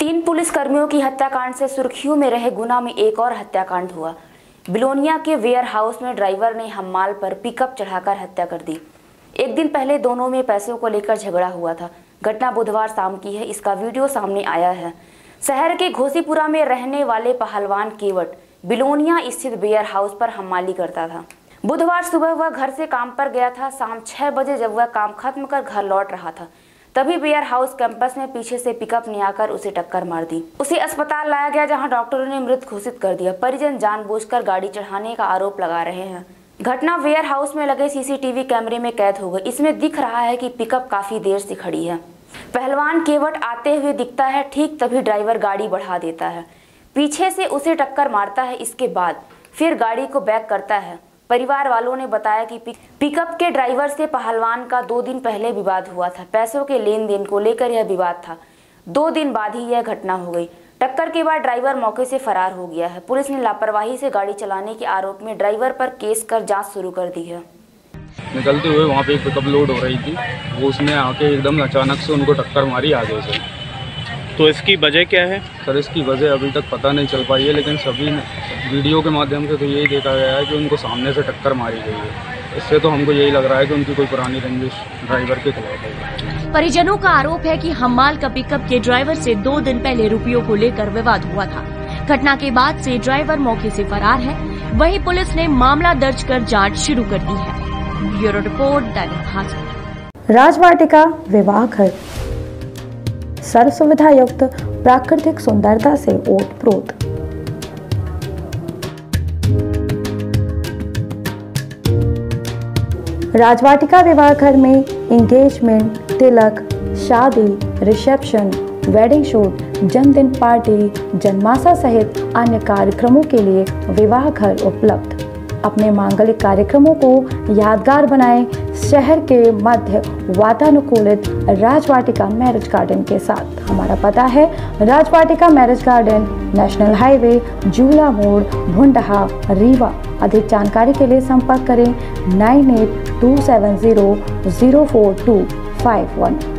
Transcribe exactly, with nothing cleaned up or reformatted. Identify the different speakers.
Speaker 1: तीन पुलिसकर्मियों की हत्याकांड से सुर्खियों में रहे गुना में एक और हत्याकांड हुआ। बिलोनिया के वेयर हाउस में ड्राइवर ने हम्माल पर पिकअप चढ़ाकर हत्या कर दी। एक दिन पहले दोनों में पैसों को लेकर झगड़ा हुआ था। घटना बुधवार शाम की है। इसका वीडियो सामने आया है। शहर के घोसीपुरा में रहने वाले पहलवान केवट बिलोनिया स्थित वेयर हाउस पर हम्माली करता था। बुधवार सुबह वह घर से काम पर गया था। शाम छह बजे जब वह काम खत्म कर घर लौट रहा था, तभी वेयर हाउस कैंपस में पीछे से पिकअप ने आकर उसे टक्कर मार दी। उसे अस्पताल लाया गया, जहां डॉक्टरों ने मृत घोषित कर दिया। परिजन जानबूझकर गाड़ी चढ़ाने का आरोप लगा रहे हैं। घटना वेयर हाउस में लगे सीसीटीवी कैमरे में कैद हो गई। इसमें दिख रहा है कि पिकअप काफी देर से खड़ी है। पहलवान केवट आते हुए दिखता है। ठीक तभी ड्राइवर गाड़ी बढ़ा देता है, पीछे से उसे टक्कर मारता है। इसके बाद फिर गाड़ी को बैक करता है। परिवार वालों ने बताया कि पिकअप के ड्राइवर से पहलवान का दो दिन पहले विवाद हुआ था। पैसों के लेन देन को लेकर यह विवाद था। दो दिन बाद ही यह घटना हो गई। टक्कर के बाद ड्राइवर मौके से फरार हो गया है। पुलिस ने लापरवाही से गाड़ी चलाने के आरोप में ड्राइवर पर केस कर जांच शुरू कर दी है।
Speaker 2: निकलते हुए वहाँ पे एक पिकअप लोड हो रही थी, वो उसने आके एकदम अचानक से उनको टक्कर मारी आगे से।
Speaker 3: तो इसकी वजह क्या है
Speaker 2: सर? इसकी वजह अभी तक पता नहीं चल पाई है, लेकिन सभी वीडियो के माध्यम से तो यही देखा गया है कि उनको सामने से टक्कर मारी गई है। इससे तो हमको यही लग रहा है कि उनकी कोई पुरानी रंजिश ड्राइवर के खिलाफ है।
Speaker 4: परिजनों का आरोप है कि हम्माल का पिकअप के ड्राइवर से दो दिन पहले रुपयों को लेकर विवाद हुआ था। घटना के बाद से ड्राइवर मौके से फरार है। वहीं पुलिस ने मामला दर्ज कर जांच शुरू कर दी है। Bureau report, Dainik Bhaskar.
Speaker 5: राजवाटिका विवाह घर सर्व सुविधा युक्त प्राकृतिक सुंदरता से ओतप्रोत। राजवाटिका विवाह घर में एंगेजमेंट, तिलक, शादी, रिसेप्शन, वेडिंग शूट, जन्मदिन पार्टी, जन्माशा सहित अन्य कार्यक्रमों के लिए विवाह घर उपलब्ध। अपने मांगलिक कार्यक्रमों को यादगार बनाएं शहर के मध्य वातानुकूलित राजवाटिका मैरिज गार्डन के साथ। हमारा पता है Rajwatika marriage garden, national highway, जूला मोड़, भुंडहा, रीवा। अधिक जानकारी के लिए संपर्क करें nine eight two seven zero zero four two five one.